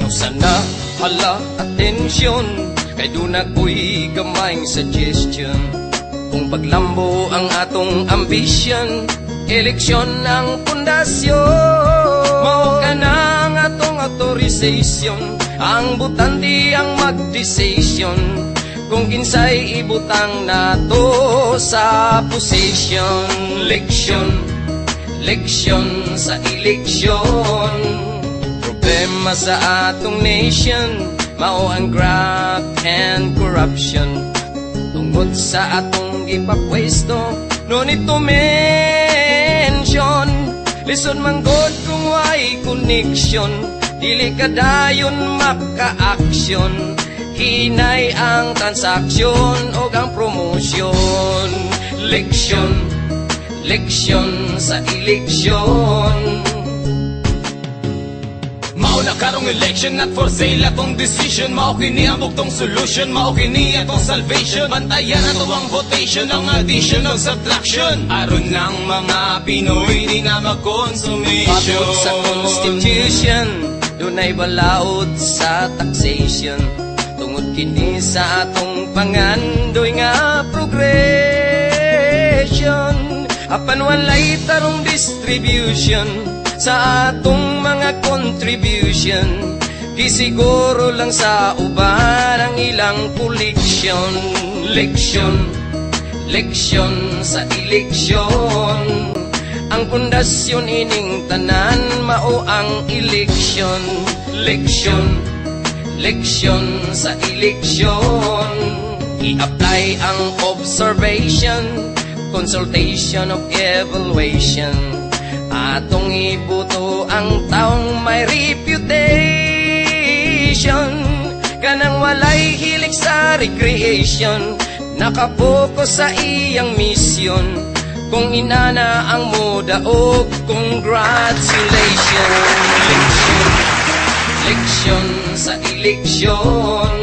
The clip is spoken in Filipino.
sana hala atensyon, kay dunag ko'y gamayng suggestion. Kung paglambo ang atong ambisyon, eleksyon ang pundasyon. Mao ka na ang atong authorization, ang butante ang mag-decision kung kinsay ibutang nato sa posisyon. Leksyon sa eleksyon, problema sa atong nation, mao ang graft and corruption. Tungod sa atong ipapwesto, no need to mention, lison man god kung why connection, dili kadayon maka-action, hinay ang transaksyon o ang promosyon. Leksyon sa eleksyon. Mao na karong election, not for sale atong decision. Mao kini ang bugtong solution, mao kini atong salvation. Bantayan ato ang votation, ang addition o subtraction, aron ng mga Pinoy di na mag-consummation. Patod sa constitution, dunay balaod sa taxation, tungod kini sa atong pangandoy nga progression. Apan walay tarong distribution sa atong mga contribution, gisiguro lang sa uban ang ilang koleksyon. Leksyon sa eleksyon, ang pundasyon ining tanan, mao ang eleksyon. Leksyon sa eleksyon, i-apply ang observation, consultation of evaluation. Atong ibuto ang taong may reputation, kanang walay hilig sa recreation, nakapokus sa iyang mission. Kung inana ang moda o congratulations. Leksyon sa eleksyon,